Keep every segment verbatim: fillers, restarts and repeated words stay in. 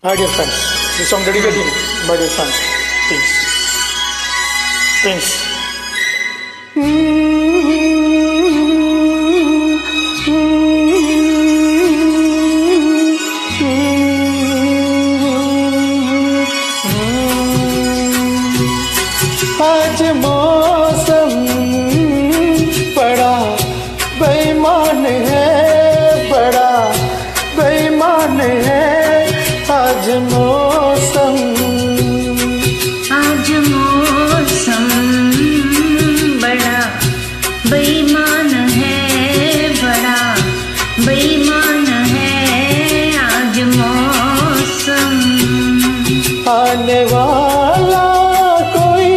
My dear friends, this song dedicated my dear friends, Prince. Prince. आज मौसम बड़ा बेईमान है, बड़ा बेईमान है। आज मौसम आज मौसम बड़ा बेईमान है, बड़ा बेईमान है। आज मौसम आने वाला कोई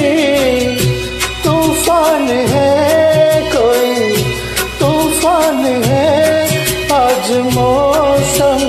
तूफान है, कोई तूफान है। आज मौसम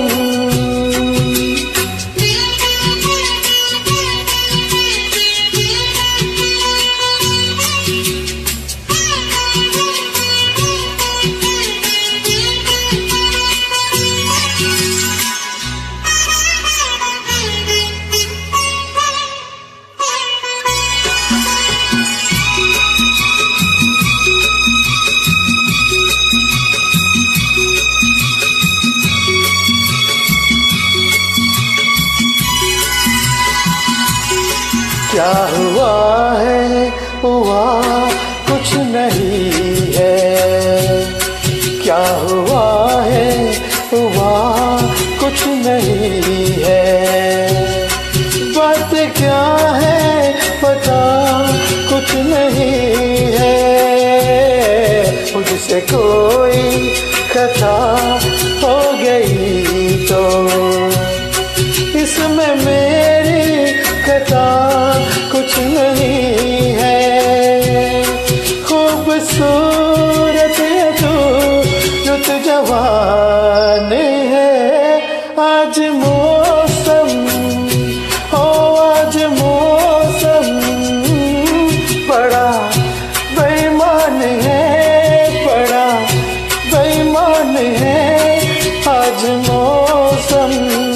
क्या हुआ है, हुआ कुछ नहीं है। क्या हुआ है, हुआ कुछ नहीं है। बात क्या है पता कुछ नहीं है। मुझसे कोई खता हो गई तो इसमें मेरी खता कुछ नहीं है। खूबसूरत है तू, रुत जवान है। आज मौसम हो, आज मौसम बड़ा बेईमान है, बड़ा बेईमान है। आज मौसम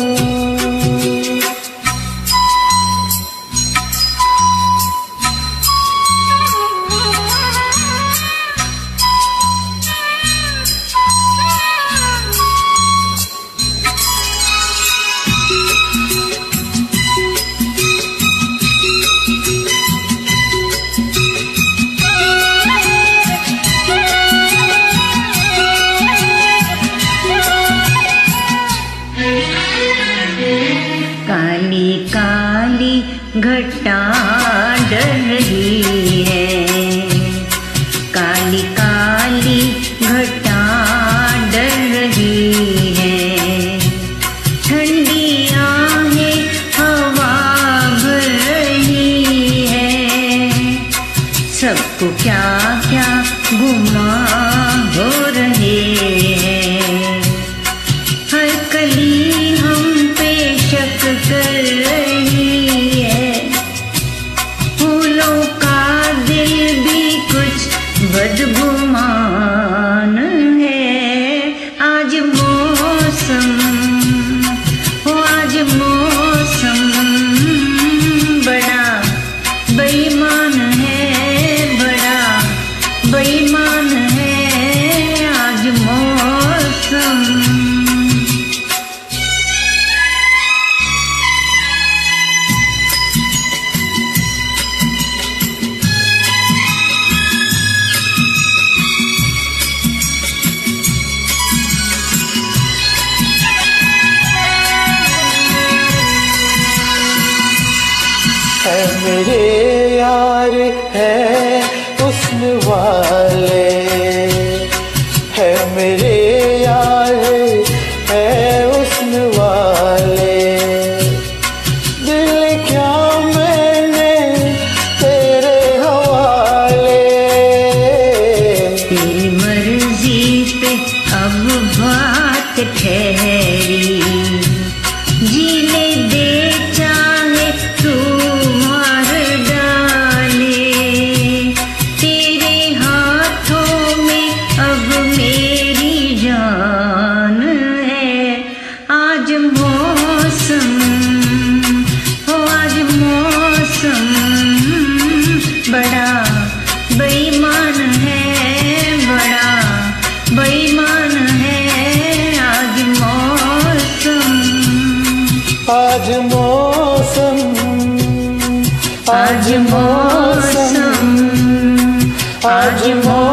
काली काली घटा डर रही है, काली काली घटा डर रही है। ठंडी आहें हवा भर रही है। सबको क्या क्या गुमा हो रहे हैं। हर कली हम पे शक कर रही है। फूलों का दिल भी कुछ बदगुमान है। आज मौसम हो, आज मौसम बड़ा बेईमान है, बड़ा बेईमान है। आज मौसम है मेरे यार है हुस्न वाले, है मेरे यार है हुस्न वाले। दिल क्या मैंने तेरे हवाले। तेरी मर्जी पे अब बात ठहरी। जीने दे चाहे तू मार डाले। बेईमान है बड़ा बेईमान है आज मौसम। आज मौसम आज मौसम आज मौसम